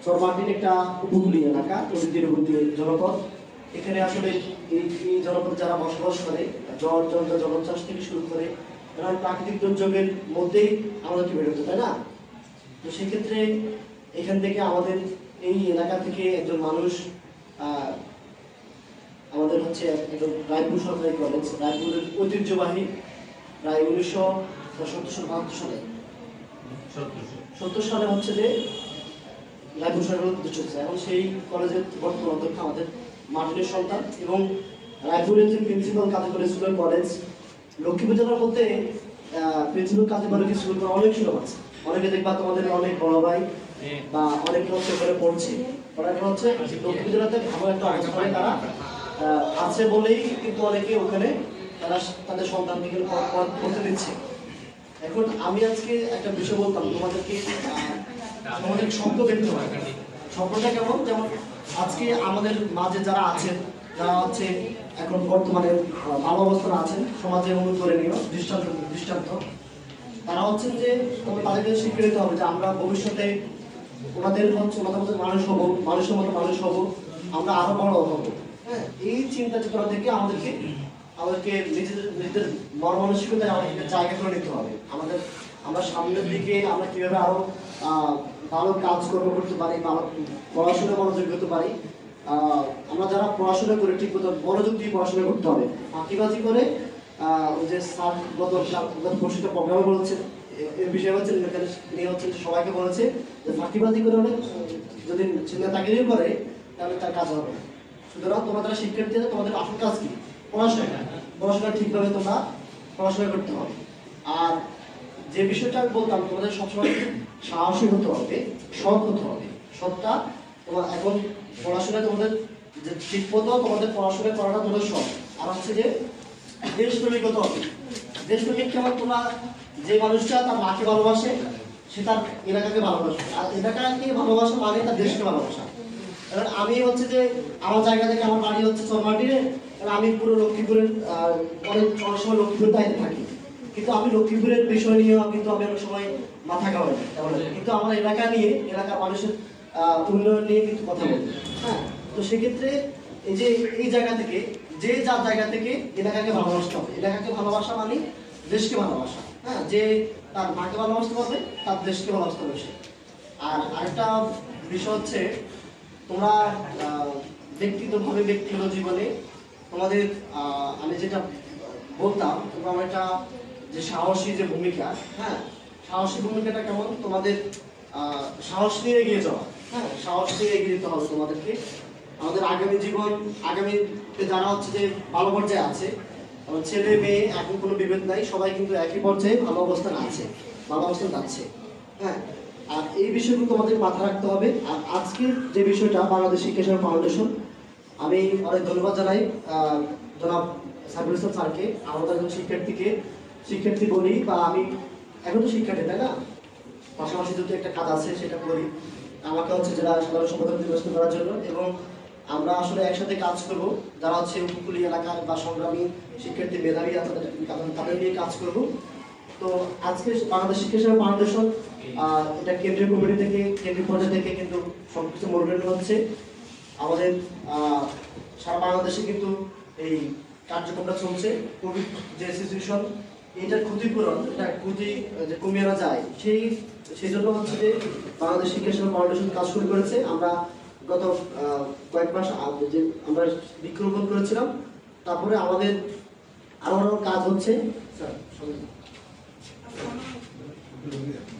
চরমাটির একটা উপকূলীয় এলাকা, নদী তীরবর্তী জনপদ। এখানে আসলে এই জনপদ যারা বসবাস করে, জলোচ্ছ্বাস থেকে শুরু করে প্রাকৃতিক দুর্যোগের মধ্যেই আমাদেরকে বেরোতে, তাই না? তো সেক্ষেত্রে এখান থেকে আমাদের এই এলাকা থেকে একজন মানুষ, আমাদের হচ্ছে একজন রায়পুর সরকারি কলেজ, রায়পুরের ঐতিহ্যবাহী, প্রায় 1970 সালে 70 সালে হচ্ছে যে রায়পুর সরকারি প্রতিষ্ঠা হয়েছে। এখন সেই কলেজের বর্তমান অধ্যক্ষ আমাদের মার্টিনের সন্তান, এবং রায়পুরের যে principal Kazipara school college, Lakshmipur জেলার মধ্যে প্রিন্সিপাল কাজীপাড়া স্কুল অনেক সুযোগ আছে। অনেকে দেখবা তোমাদের অনেক বড় ভাই বা অনেকে হচ্ছে ওখানে পড়ছে, ওরা হচ্ছে লক্ষ্মীপুর জেলাতে ভালো একটা অবস্থানে তারা আছে বলেই কিন্তু অনেকে ওখানে তারা তাদের সন্তানকে পড়তে দিচ্ছে। এখন আমি আজকে একটা বিষয় বলতাম তোমাদেরকে, আমাদের শব্দ দেখতে হয়। শব্দটা কেমন? যেমন আজকে আমাদের মাঝে যারা আছেন, যারা হচ্ছে এখন বর্তমানে ভালো অবস্থানে আছেন, সমাজে অনুকরণীয় দৃষ্টান্ত, তারা হচ্ছেন যে তাদেরকে শিক্ষা দিতে হবে যে আমরা ভবিষ্যতে ওনাদের হচ্ছে ওনাদের মানুষ হবো, মানুষের মতো মানুষ হবো, আমরা আরো বড় হবো। হ্যাঁ, এই চিন্তা চেতনা থেকে আমাদেরকে নিজেদের মন-মানসিকতায় আমাদেরকে জায়গা করে নিতে হবে। আমরা সামনের দিকে আমরা কিভাবে আরো ভালো কাজকর্ম করতে পারি, ভালো পড়াশোনা মনোযোগী হতে পারি। আমরা যারা পড়াশোনা করে ঠিক মতো মনোযোগ দিয়ে পড়াশোনা করতে হবে। ফাঁকিবাজি করে ওই যে স্যার গত প্রশ্নটা প্রোগ্রামে বলেছেন, এর বিষয় হচ্ছে সবাইকে বলেছে যে ফাঁকিবাজি করে অনেক যদি চিন্তা তাকিয়ে করে তাহলে তার কাজ হবে না। সুতরাং তোমরা যারা শিক্ষার্থী আছে, তোমাদের আসল কাজ কি? পড়াশোনা ঠিকভাবে তোমরা পড়াশোনা করতে হবে। আর যে বিষয়টা আমি বলতাম, তোমাদের সবসময় সাহসী হতে হবে, সৎ হতে হবে। সৎটা তোমার এখন পড়াশোনায় তোমাদের যে ঠিক মতো তোমাদের পড়াশোনা করাটা তোমাদের সৎ। আর হচ্ছে যে দেশপ্রেমিক হতে হবে। দেশপ্রেমিক কেমন? তোমরা যে মানুষটা তার মাকে ভালোবাসে সে তার এলাকাকে ভালোবাসে, আর এলাকাকে ভালোবাসা মানে তার দেশকে ভালোবাসা। এবার আমি হচ্ছে যে আমার জায়গা থেকে, আমার বাড়ি হচ্ছে চরমাটিরে, আমি পুরো লক্ষ্মীপুরের অনেক সময় লক্ষ্মীপুরের দায়িত্বে থাকি, কিন্তু আমি লক্ষ্মীপুরের বিষয় নিয়েও কিন্তু আমি অনেক সময় মাথা খাওয়াই, কিন্তু আমার এলাকা নিয়ে, এলাকার মানুষের উন্নয়ন নিয়ে কিন্তু কথা বলি। হ্যাঁ, তো সেক্ষেত্রে এই যে এই জায়গা থেকে, যে যার জায়গা থেকে এলাকাকে ভালোবাসতে হবে। এলাকাকে ভালোবাসা মানে দেশকে ভালোবাসা। হ্যাঁ, যে তার মাকে ভালোবাসতে পারবে তার দেশকে ভালোবাসতে হবে সে। আর আরেকটা বিষয় হচ্ছে, তোমরা ব্যক্তিগতভাবে ব্যক্তিগত জীবনে তোমাদের আমি যেটা বলতাম, তোমরা একটা যে সাহসী যে ভূমিকা, হ্যাঁ, সাহসী ভূমিকাটা কেমন? তোমাদের সাহস নিয়ে এগিয়ে যাওয়া। হ্যাঁ, সাহস নিয়ে এগিয়ে যেতে হবে তোমাদেরকে। আমাদের আগামী জীবন, আগামীতে যারা হচ্ছে যে ভালো পর্যায়ে আছে, ছেলে মেয়ে এখন কোনো বিভেদ নাই, সবাই কিন্তু একই পর্যায়ে ভালো অবস্থানে আছে, ভালো অবস্থান যাচ্ছে। হ্যাঁ, আর এই বিষয়গুলো তোমাদের মাথায় রাখতে হবে। আর আজকের যে বিষয়টা, বাংলাদেশ শিক্ষা সেবা ফাউন্ডেশন, আমি অনেক ধন্যবাদ জানাই জনাব সাইফুল ইসলাম স্যারকে। আমাদের একজন শিক্ষার্থী বলি, বা আমি এখন তো শিক্ষার্থী, তাই না? পাশাপাশি যদি একটা কাজ আছে সেটা করি, আমাকে হচ্ছে যারা সাধারণ সম্পাদক নির্বাচন করার জন্য, এবং আমরা আসলে একসাথে কাজ করব। যারা হচ্ছে উপকূলীয় এলাকার বা সংগ্রামী শিক্ষার্থী মেধাবী আছে, তাদের নিয়ে কাজ করব। তো আজকে বাংলাদেশ শিক্ষা সেবা ফাউন্ডেশন এটা কেন্দ্রীয় কমিটি থেকে, কেন্দ্রীয় পর্যায় থেকে কিন্তু সবকিছু মনোনয়ন হচ্ছে। আমাদের সারা বাংলাদেশে কিন্তু এই কার্যক্রমটা চলছে। কোভিড যে সিচুয়েশন, এটার ক্ষতিপূরণ, এটা ক্ষতি যে কমিয়ে আনা যায়, সেই জন্য হচ্ছে যে বাংলাদেশ শিক্ষা সেবা ফাউন্ডেশন কাজ শুরু করেছে। আমরা গত কয়েক মাস যে আমরা বৃক্ষরোপণ করেছিলাম, তারপরে আমাদের আরো কাজ হচ্ছে। স্যার